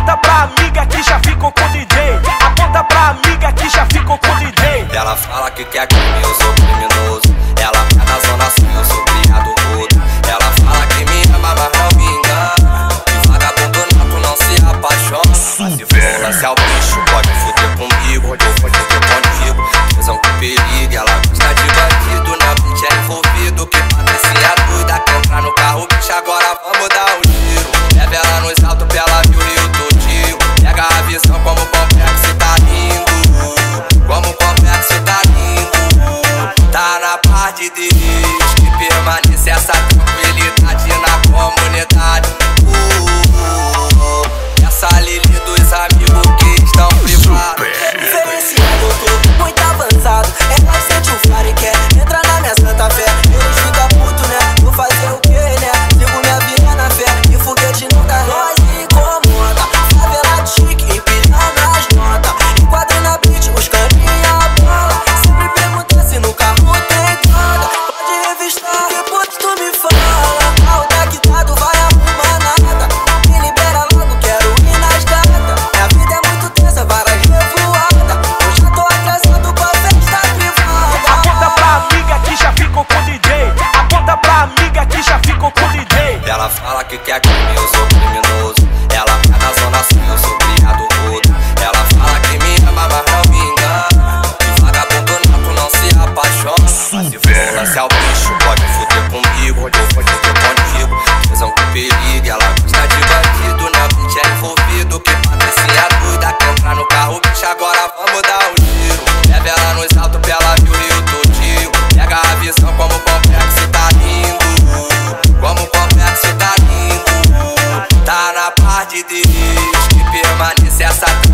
Aponta pra amiga que já ficou com o DJ. Aponta pra amiga que já ficou com o DJ. Ela fala que quer crime, eu sou criminoso. Ela é da zona sul, eu sou criado rodo. Ela fala que me ama, mas não me engana. E vagabundo nato não se apaixona. Mas se for lance ao bicho, pode fuder comigo, pode fuder contigo. Visão que perigo, ela gosta de bandido. Na frente é envolvido, que patricinha doida. Quer entrar no carro, bicho, agora vamos dar um tiro. Leva ela nos altos pra ela ver o Rio todinho. Pega a visão como o complexo tá lindo. Como o complexo tá lindo. Tá na parte de Deus que permanece essa tranquilidade na comunidade. Essa Lili dos amigos que estão privados. Diferenciado, eu tô muito avançado. Ela sente o flare e quer entrar na minha santa fé. Eles ficam putos, né? Vou fazer o quê, né? Sigo minha vida na fé e foguete não dá. Nós incomoda, favela chique, empilhando as notas. Enquadra na beat, os caninha a bola. Sempre pergunta se no carro tem droga. Pode revistar, depois tu me fala. Ah, o tactado vai arrumar nada. Me libera logo, quero ir nas gatas. Minha vida é muito tensa, várias revoadas. Eu já tô atrasado pra festa privada. Aponta pra amiga que já ficou com o DJ. Aponta pra amiga que já ficou com o DJ. Ela fala que quer crime, eu sou criminoso. Ela é da zona sul, eu sou criado rodo. Ela fala que me ama, mas não me engana. E vagabundo nato não se apaixona. Mas se for lance ao bicho, pode fuder comigo, pode fuder contigo. Visão que perigo, ela gosta de bandido. Na frente é envolvido, que patricinha doida. Quer entrar no carro, bicho, agora vamos dar um tiro. Leva ela nos altos pra ela ver o Rio todinho. Pega a visão como o complexo tá lindo. Como o complexo tá lindo. Tá na parte de Deus que permanece essa